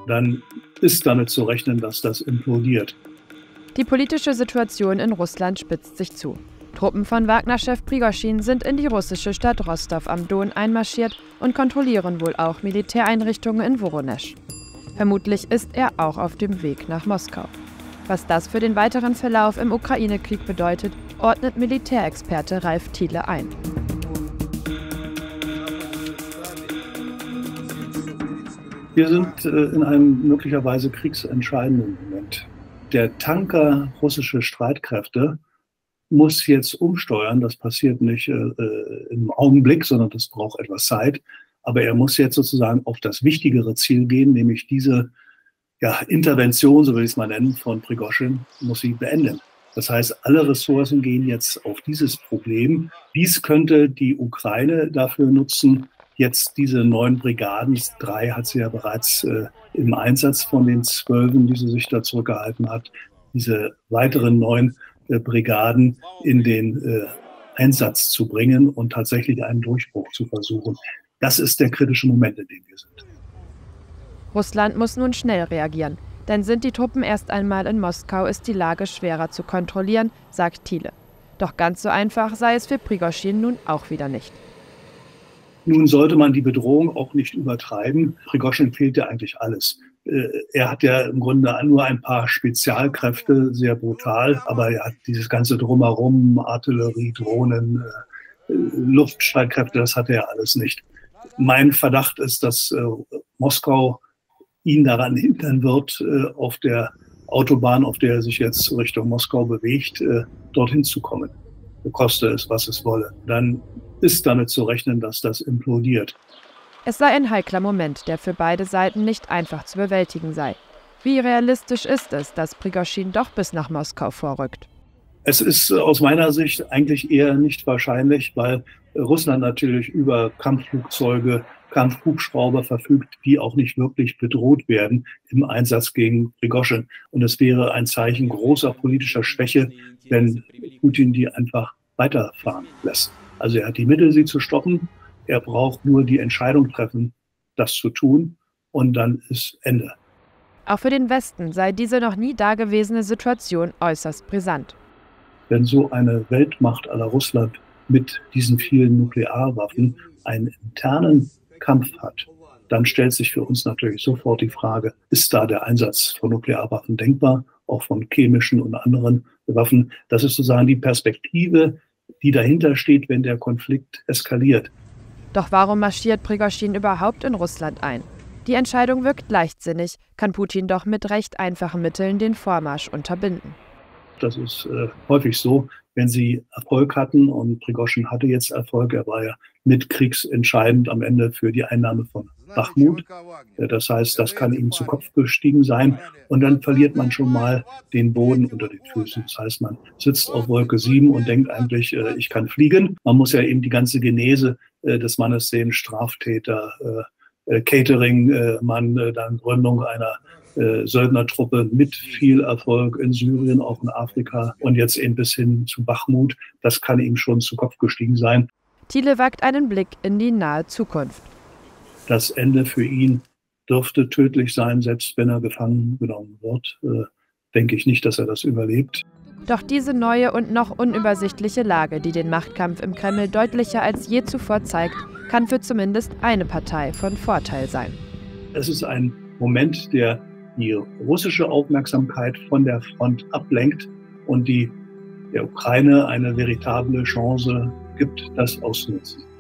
dann ist damit zu rechnen, dass das implodiert. Die politische Situation in Russland spitzt sich zu. Truppen von Wagner-Chef Prigoschin sind in die russische Stadt Rostov am Don einmarschiert und kontrollieren wohl auch Militäreinrichtungen in Woronesch. Vermutlich ist er auch auf dem Weg nach Moskau. Was das für den weiteren Verlauf im Ukraine-Krieg bedeutet, ordnet Militärexperte Ralf Thiele ein. Wir sind in einem möglicherweise kriegsentscheidenden Moment. Der Tanker russische Streitkräfte muss jetzt umsteuern. Das passiert nicht im Augenblick, sondern das braucht etwas Zeit. Aber er muss jetzt sozusagen auf das wichtigere Ziel gehen, nämlich diese Intervention, so will ich es mal nennen, von Prigoschin, muss sie beenden. Das heißt, alle Ressourcen gehen jetzt auf dieses Problem. Dies könnte die Ukraine dafür nutzen, jetzt diese 9 Brigaden, 3 hat sie ja bereits im Einsatz von den 12, die sie sich da zurückgehalten hat, diese weiteren 9 Brigaden in den Einsatz zu bringen und tatsächlich einen Durchbruch zu versuchen. Das ist der kritische Moment, in dem wir sind. Russland muss nun schnell reagieren. Denn sind die Truppen erst einmal in Moskau, ist die Lage schwerer zu kontrollieren, sagt Thiele. Doch ganz so einfach sei es für Prigoschin nun auch wieder nicht. Nun sollte man die Bedrohung auch nicht übertreiben. Prigoschin fehlt ja eigentlich alles. Er hat ja im Grunde nur ein paar Spezialkräfte, sehr brutal, aber er hat dieses ganze Drumherum, Artillerie, Drohnen, Luftstreitkräfte, das hat er alles nicht. Mein Verdacht ist, dass Moskau ihn daran hindern wird, auf der Autobahn, auf der er sich jetzt Richtung Moskau bewegt, dorthin zu kommen. Koste es, was es wolle. Dann ist damit zu rechnen, dass das implodiert. Es sei ein heikler Moment, der für beide Seiten nicht einfach zu bewältigen sei. Wie realistisch ist es, dass Prigoschin doch bis nach Moskau vorrückt? Es ist aus meiner Sicht eigentlich eher nicht wahrscheinlich, weil Russland natürlich über Kampfflugzeuge, Kampfhubschrauber verfügt, die auch nicht wirklich bedroht werden im Einsatz gegen Prigoschin. Und es wäre ein Zeichen großer politischer Schwäche, wenn Putin die einfach weiterfahren lässt. Also er hat die Mittel, sie zu stoppen. Er braucht nur die Entscheidung treffen, das zu tun. Und dann ist Ende. Auch für den Westen sei diese noch nie dagewesene Situation äußerst brisant. Wenn so eine Weltmacht à la Russland mit diesen vielen Nuklearwaffen einen internen Kampf hat, dann stellt sich für uns natürlich sofort die Frage, ist da der Einsatz von Nuklearwaffen denkbar, auch von chemischen und anderen Waffen? Das ist sozusagen die Perspektive, die dahinter steht, wenn der Konflikt eskaliert. Doch warum marschiert Prigoschin überhaupt in Russland ein? Die Entscheidung wirkt leichtsinnig, kann Putin doch mit recht einfachen Mitteln den Vormarsch unterbinden. Das ist häufig so, wenn sie Erfolg hatten, und Prigoschin hatte jetzt Erfolg, er war ja mit kriegsentscheidend am Ende für die Einnahme von Bachmut. Das heißt, das kann ihm zu Kopf gestiegen sein, und dann verliert man schon mal den Boden unter den Füßen. Das heißt, man sitzt auf Wolke 7 und denkt eigentlich, ich kann fliegen. Man muss ja eben die ganze Genese des Mannes sehen, Straftäter, Catering-Mann, dann Gründung einer Söldnertruppe mit viel Erfolg in Syrien, auch in Afrika und jetzt eben bis hin zu Bachmut. Das kann ihm schon zu Kopf gestiegen sein. Thiele wagt einen Blick in die nahe Zukunft. Das Ende für ihn dürfte tödlich sein, selbst wenn er gefangen genommen wird. Denke ich nicht, dass er das überlebt. Doch diese neue und noch unübersichtliche Lage, die den Machtkampf im Kreml deutlicher als je zuvor zeigt, kann für zumindest eine Partei von Vorteil sein. Es ist ein Moment, der die russische Aufmerksamkeit von der Front ablenkt und der Ukraine eine veritable Chance gibt, das auszunutzen.